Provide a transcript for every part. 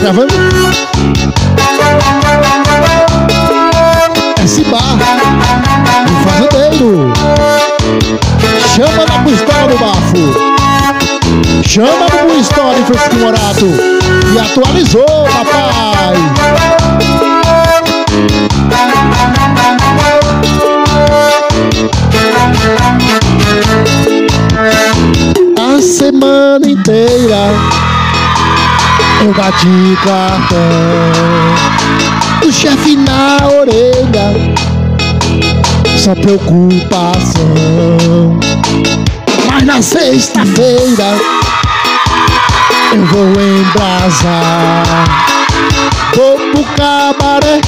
gravando? Esse bar do fazendeiro. Chama na pistola do bafo. Chama no história em Francisco Morato. E atualizou, papai. A semana inteira eu bati cartão, o chefe na orelha, só preocupação. Mas na sexta-feira eu vou embrasar, vou pro cabaré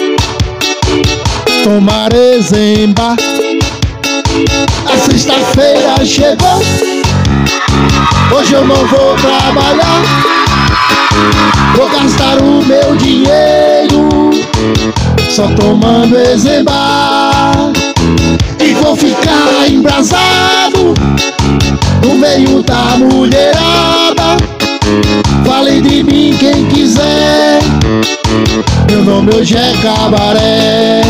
tomar exempa. A sexta-feira chegou, hoje eu não vou trabalhar, vou gastar o meu dinheiro só tomando exempa. E vou ficar embrasado no meio da mulherada. Fale de mim quem quiser, meu nome hoje é Cabaré.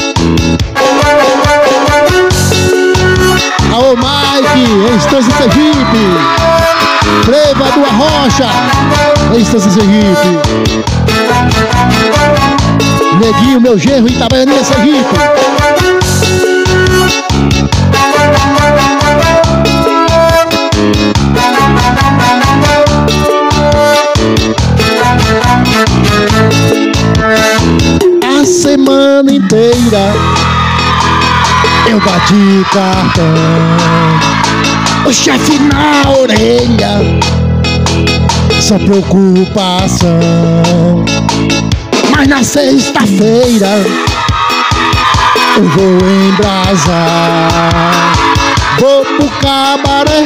Alô Mike, em Estância Sergipe. Freva do Arrocha, em Estância Sergipe. Neguinho, meu genro, Itabaianinha, Sergipe. A semana inteira eu bati cartão, o chefe na orelha, só preocupação. Mas na sexta-feira eu vou embrasar, vou pro cabaré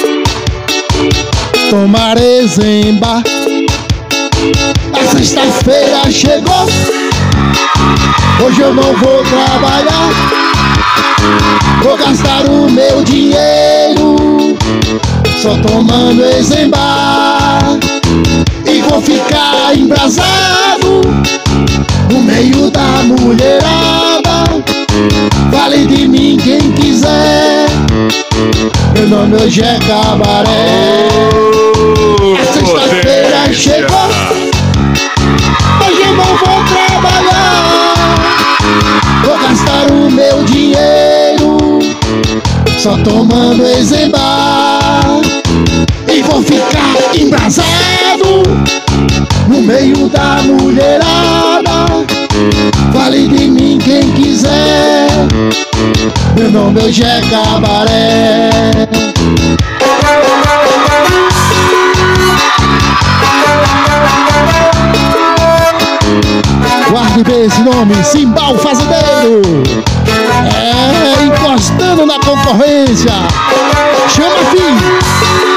tomar exempa. A sexta-feira chegou, hoje eu não vou trabalhar, vou gastar o meu dinheiro só tomando exempa. E vou ficar embrasado no meio da mulherada. Fale de mim quem quiser, meu nome hoje é Cabaré. A sexta-feira chegou, hoje eu não vou trabalhar, vou gastar o meu dinheiro só tomando exempa. E vou ficar embrasado no meio da mulherada. Fale de mim quem quiser, meu nome hoje é Cabaré. Guarde bem esse nome, Simbal Fazendeiro. É, encostando na concorrência. Chama, filho.